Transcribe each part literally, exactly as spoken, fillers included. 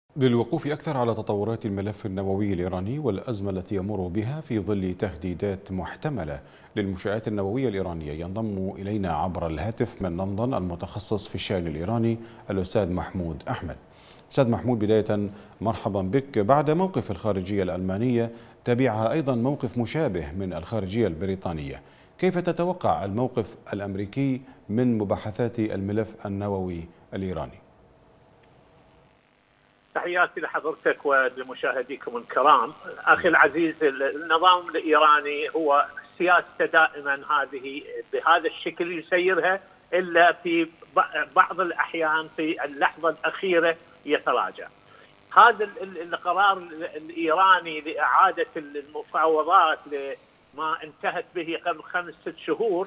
للوقوف أكثر على تطورات الملف النووي الإيراني والأزمة التي يمر بها في ظل تهديدات محتملة للمنشآت النووية الإيرانية، ينضم إلينا عبر الهاتف من لندن المتخصص في الشأن الإيراني الأستاذ محمود أحمد. أستاذ محمود، بداية مرحبا بك. بعد موقف الخارجية الألمانية تبعها أيضا موقف مشابه من الخارجية البريطانية، كيف تتوقع الموقف الأمريكي من مباحثات الملف النووي الإيراني؟ تحياتي لحضرتك ولمشاهديكم الكرام. أخي العزيز، النظام الإيراني هو سياسته دائما هذه بهذا الشكل يسيرها، إلا في بعض الأحيان في اللحظة الأخيرة يتراجع. هذا القرار الإيراني لإعادة المفاوضات لما انتهت به قبل خمس ست شهور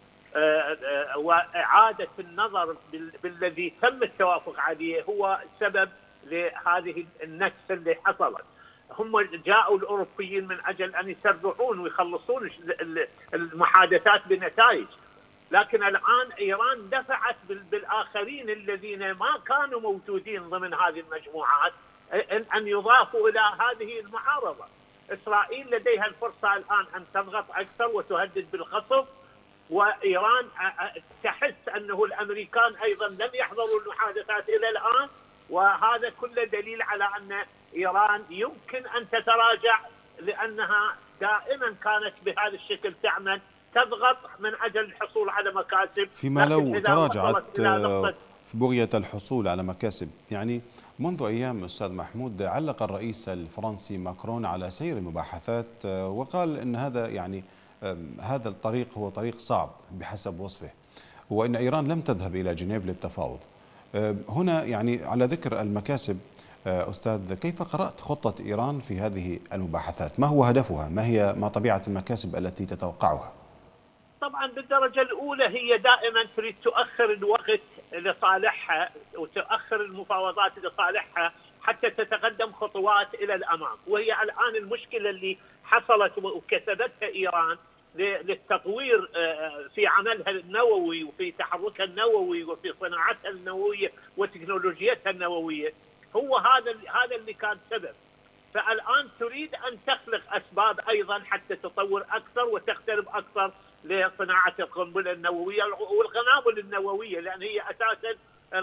وإعادة النظر بالذي تم التوافق عليه هو سبب لهذه النكسة اللي حصلت. هم جاءوا الأوروبيين من أجل أن يسرعون ويخلصون المحادثات بنتائج، لكن الآن إيران دفعت بالآخرين الذين ما كانوا موجودين ضمن هذه المجموعات أن يضافوا إلى هذه المعارضة. إسرائيل لديها الفرصة الآن أن تضغط أكثر وتهدد بالخصم، وإيران تحس أنه الأمريكان أيضا لم يحضروا المحادثات إلى الآن، وهذا كله دليل على أن إيران يمكن أن تتراجع، لأنها دائما كانت بهذا الشكل تعمل تضغط من أجل الحصول على مكاسب، فيما لو تراجعت في بغية الحصول على مكاسب. يعني منذ أيام أستاذ محمود علق الرئيس الفرنسي ماكرون على سير المباحثات وقال أن هذا يعني هذا الطريق هو طريق صعب بحسب وصفه، وأن إيران لم تذهب إلى جنيف للتفاوض. هنا يعني على ذكر المكاسب، أستاذ، كيف قرأت خطة إيران في هذه المباحثات؟ ما هو هدفها؟ ما هي ما طبيعة المكاسب التي تتوقعها؟ طبعا بالدرجة الأولى هي دائما تريد تؤخر الوقت لصالحها وتؤخر المفاوضات لصالحها حتى تتقدم خطوات إلى الأمام. وهي الآن المشكلة اللي حصلت وكسبتها إيران للتطوير في عملها النووي وفي تحركها النووي وفي صناعتها النووية وتكنولوجيتها النووية، هو هذا هذا اللي كان سبب. فالآن تريد أن تخلق أسباب أيضا حتى تطور أكثر وتقترب أكثر لصناعة القنبلة النووية والقنابل النووية، لأن هي أساسا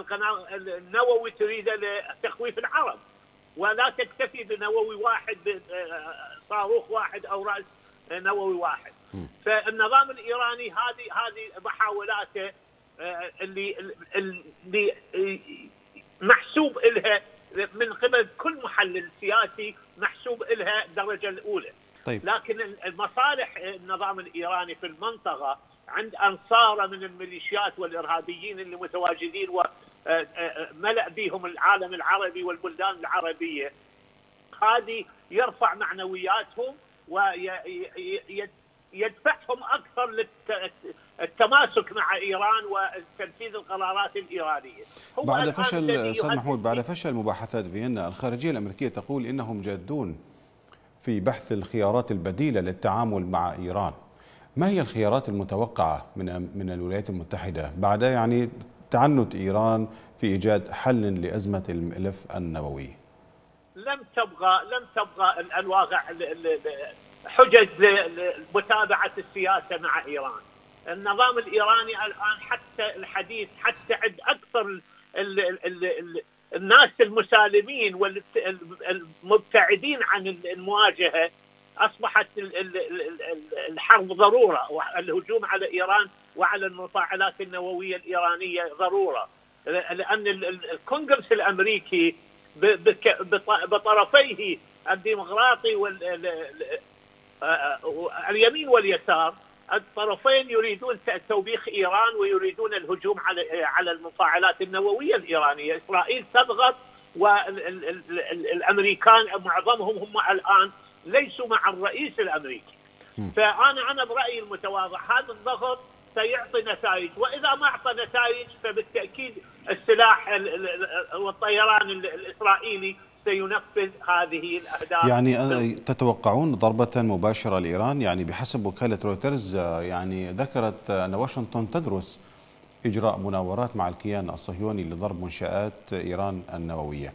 النووي تريد لتخويف العرب، ولا تكتفي بنووي واحد، صاروخ واحد أو رأس نووي واحد. فالنظام الإيراني هذه هذه محاولاته اللي اللي محسوب لها من قبل كل محلل سياسي، محسوب لها الدرجة الأولى. طيب. لكن المصالح النظام الإيراني في المنطقة عند أنصاره من الميليشيات والإرهابيين اللي متواجدين وملأ بهم العالم العربي والبلدان العربية، هذه يرفع معنوياتهم ويدفعهم أكثر للتماسك مع إيران وتنفيذ القرارات الإيرانية. بعد فشل أستاذ محمود بعد فشل مباحثات فيينا، الخارجية الأمريكية تقول إنهم جادون في بحث الخيارات البديلة للتعامل مع إيران. ما هي الخيارات المتوقعة من من الولايات المتحدة بعد يعني تعنت إيران في إيجاد حل لأزمة الملف النووي؟ لم تبغى لم تبغى الواقع حجج لمتابعة السياسة مع إيران. النظام الإيراني الآن حتى الحديث حتى عند أكثر ال ال ال ال الناس المسالمين والمبتعدين عن المواجهة، أصبحت الحرب ضرورة، والهجوم على إيران وعلى المفاعلات النووية الإيرانية ضرورة، لأن الكونغرس الأمريكي بطرفيه الديمقراطي واليمين واليسار، الطرفين يريدون توبيخ إيران ويريدون الهجوم على على المفاعلات النووية الإيرانية. إسرائيل تضغط، والأمريكان معظمهم هم الآن ليسوا مع الرئيس الأمريكي. فأنا أنا برأيي المتواضع هذا الضغط سيعطي نتائج، وإذا ما أعطى نتائج فبالتأكيد السلاح والطيران الإسرائيلي سينفذ هذه الأهداف. يعني تتوقعون ضربة مباشرة لإيران؟ يعني بحسب وكالة رويترز يعني ذكرت أن واشنطن تدرس إجراء مناورات مع الكيان الصهيوني لضرب منشآت إيران النووية.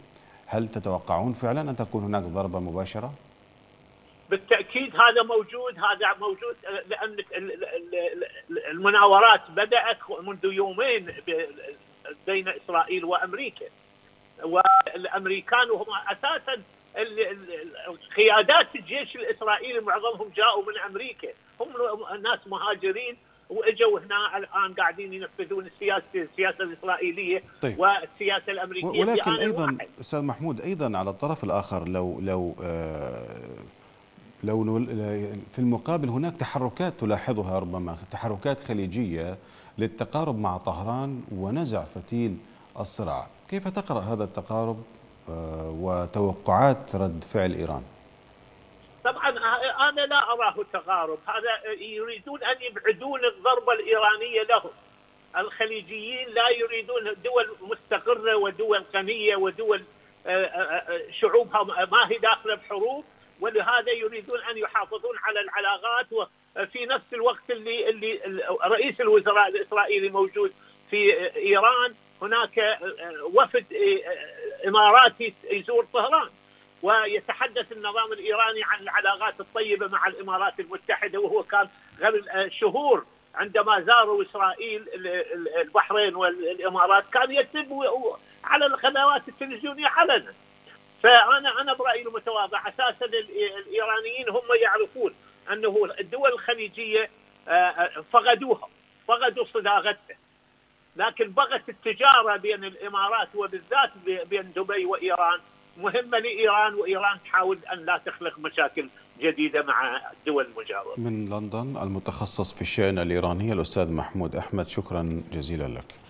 هل تتوقعون فعلا أن تكون هناك ضربة مباشرة؟ بالتأكيد هذا موجود، هذا موجود لأن المناورات بدأت منذ يومين بين إسرائيل وأمريكا، والأمريكان وهم أساسا قيادات الجيش الإسرائيلي معظمهم جاءوا من أمريكا، هم ناس مهاجرين واجوا هنا الان قاعدين ينفذون السياسه السياسه الاسرائيليه. طيب. والسياسه الامريكيه. ولكن ايضا واحد. استاذ محمود، ايضا على الطرف الاخر لو لو آه لو في المقابل هناك تحركات تلاحظها، ربما تحركات خليجيه للتقارب مع طهران ونزع فتيل الصراع، كيف تقرأ هذا التقارب آه وتوقعات رد فعل ايران؟ طبعا انا لا اراه تقارب، هذا يريدون ان يبعدون الضربه الايرانيه لهم. الخليجيين لا يريدون، دول مستقره ودول غنيه ودول شعوبها ما هي داخله بحروب، ولهذا يريدون ان يحافظون على العلاقات. وفي نفس الوقت اللي اللي رئيس الوزراء الاسرائيلي موجود في ايران، هناك وفد اماراتي يزور طهران، ويتحدث النظام الإيراني عن العلاقات الطيبة مع الإمارات المتحدة، وهو كان قبل شهور عندما زاروا إسرائيل البحرين والإمارات كان يكتب على القنوات التلفزيونية علنا. فأنا أنا برأيي المتواضع أساسا الإيرانيين هم يعرفون أنه الدول الخليجية فقدوها، فقدوا صداقتها، لكن بغت التجارة بين الإمارات وبالذات بين دبي وإيران مهمة لإيران، وإيران تحاول أن لا تخلق مشاكل جديدة مع الدول المجاورة. من لندن المتخصص في الشأن الإيراني الأستاذ محمود أحمد، شكرا جزيلا لك.